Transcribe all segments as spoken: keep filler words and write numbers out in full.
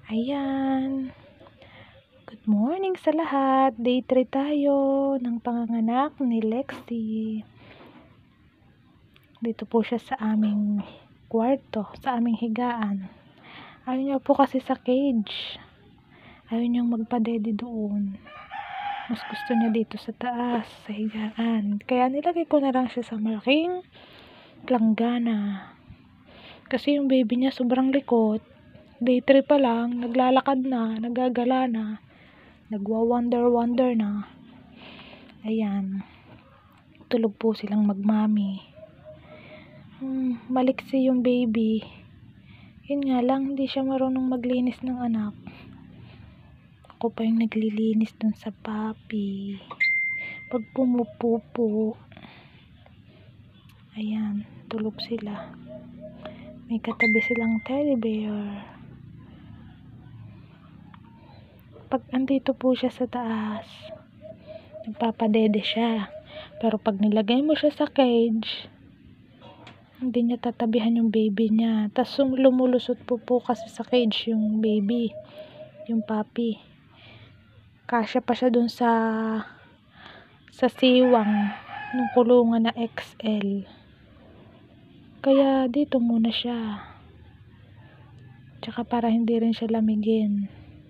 Ayan. Good morning sa lahat. Day three tayo ng panganganak ni Lexi. Dito po siya sa aming kwarto, sa aming higaan. Ayaw niya po kasi sa cage. Ayaw niyang magpadede doon. Mas gusto niya dito sa taas, sa higaan. Kaya nilagay ko na lang siya sa malaking planggana. Kasi yung baby niya sobrang likot. Day three pa lang, naglalakad na, nagagala na, nagwa-wonder-wonder na. Ayan. Tulog po silang magmami. Hmm, maliksi yung baby. Yun nga lang, hindi siya marunong maglinis ng anak. Ako pa yung naglilinis dun sa papi. Pag pumupupo. Ayan, tulog sila. May katabi silang teddy bear. Pag andito po siya sa taas, nagpapadede siya. Pero pag nilagay mo siya sa cage, hindi niya tatabihan yung baby niya. Tapos lumulusot po po kasi sa cage yung baby, yung puppy. Kasya pa siya dun sa sa siwang ng kulungan na X L. Kaya dito muna siya. Tsaka para hindi rin siya lamigin.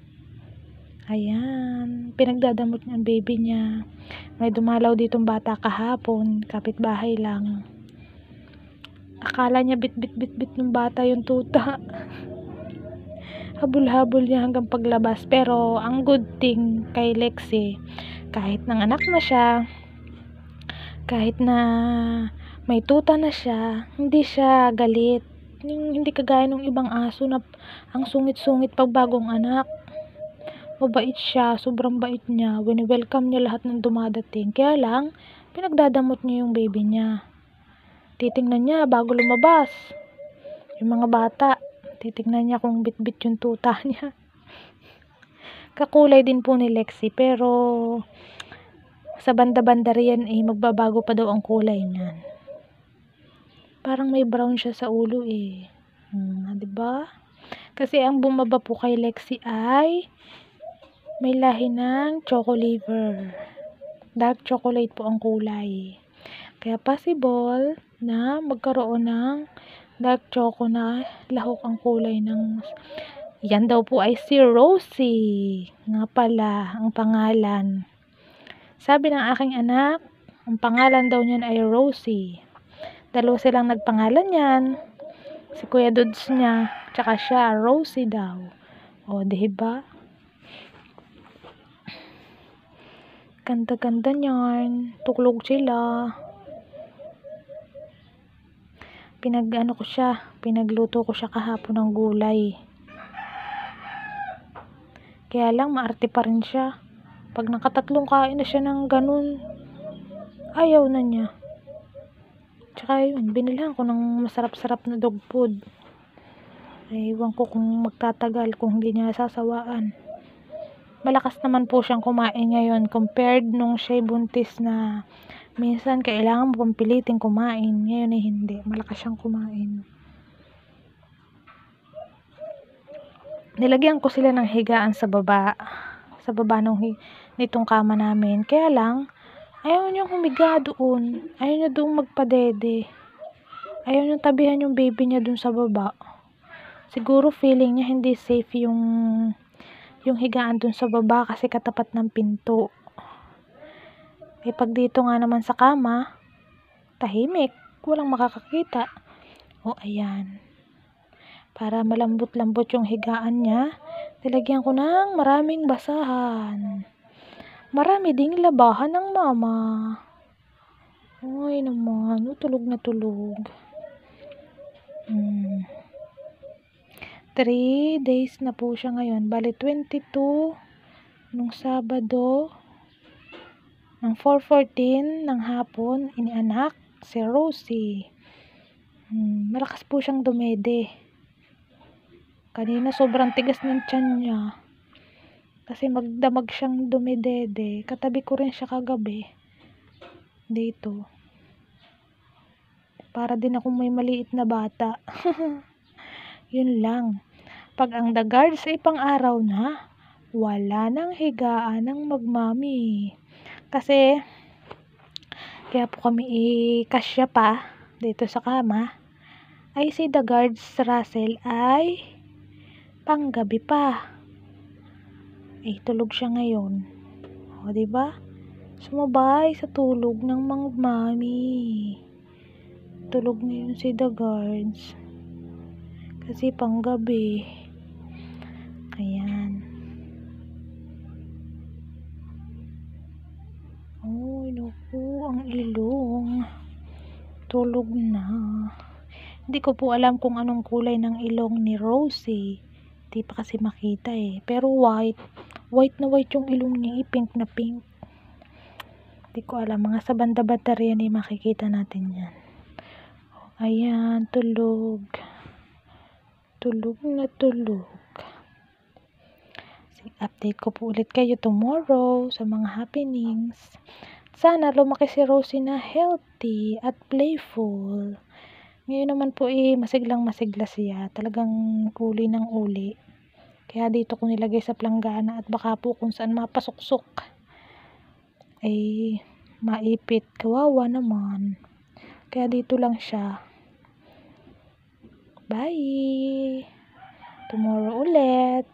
Ayan, pinagdadamot niya ang baby niya. May dumalaw ditong bata kahapon, kapitbahay lang. Akala niya bit bit bit bit ng bata yung tuta. Habol-habol niya hanggang paglabas. Pero ang good thing kay Lexi, kahit nang anak na siya, kahit na may tuta na siya, hindi siya galit. Yung, hindi kagaya ng ibang aso na ang sungit-sungit pag bagong anak. Mabait siya, sobrang bait niya. Wini-welcome niya lahat ng dumadating. Kaya lang, pinagdadamot niya yung baby niya. Titingnan niya bago lumabas. Yung mga bata, titingnan niya kung bit-bit yung tuta niya. Kakulay din po ni Lexi, pero sa banda-banda riyan eh, magbabago pa daw ang kulay niyan. Parang may brown siya sa ulo eh. Hmm, diba? Kasi ang bumaba po kay Lexi ay may lahi ng choco liver. Dark chocolate po ang kulay. Kaya possible na magkaroon ng dark choco na lahok ang kulay ng... Yan daw po ay si Rosie. Nga pala ang pangalan. Sabi ng aking anak, ang pangalan daw niyan ay Rosie. Dalawa silang nagpangalan yan. Si Kuya Dudes niya, tsaka siya, Rosie daw. O, diba? Ganda-ganda niyan. Tuklog sila. Pinag-ano ko siya, pinagluto ko siya kahapon ng gulay. Kaya lang, maarte pa rin siya. Pag nakatatlong kain na siya ng ganun, ayaw na niya. Tsaka yun, binilhan ko ng masarap-sarap na dog food. Ay, iwan ko kung magtatagal, kung hindi niya sasawaan. Malakas naman po siyang kumain ngayon compared nung siya buntis na minsan kailangan mo piliting kumain. Ngayon ay hindi. Malakas siyang kumain. Nilagyan ko sila ng higaan sa baba. Sa baba nung nitong kama namin. Kaya lang, ayaw niyang humiga doon. Ayaw niya doon magpadede. Ayaw niyang tabihan yung baby niya doon sa baba. Siguro feeling niya hindi safe yung yung higaan dun sa baba kasi katapat ng pinto. Eh pag dito nga naman sa kama, tahimik, walang makakakita. O ayan. Para malambot-lambot yung higaan niya, nilagyan ko ng maraming basahan. Marami ding labahan ng mama. Ay naman, tulog na tulog. Hmm. three days na po siya ngayon. Bali, twenty-two nung Sabado. Ng four fourteen ng hapon, inianak si Rosie. Hmm, malakas po siyang dumede. Kanina sobrang tigas ng tiyan niya. Kasi magdamag siyang dumedede. Katabi ko rin siya kagabi. Dito. Para din ako may maliit na bata. Yun lang. Pag ang the guards ay pang-araw na, wala nang higaan ng magmami. Kasi, kaya po kami ikasya pa dito sa kama, ay si the guards Russell ay panggabi pa. Ay tulog siya ngayon. O, diba? Sumabay sa tulog ng mga mami. Tulog ngayon si the guards. Kasi panggabi. Ayan. Oh, naku, ang ilong. Tulog na. Hindi ko po alam kung anong kulay ng ilong ni Rosie. Hindi pa kasi makita eh. Pero white. White na white yung ilong niya. Eh, pink na pink. Hindi ko alam. Mga sa banda-banda rin eh, makikita natin yan. Ayan, tulog. Tulog na tulog. Update ko po ulit kayo tomorrow sa mga happenings. Sana lumaki si Rosie na healthy at playful. Ngayon naman po eh, masiglang masigla siya. Talagang uli ng uli. Kaya dito ko nilagay sa planggana at baka po kung saan mapasuksok ay maipit. Kawawa naman. Kaya dito lang siya. Bye! Tomorrow ulit.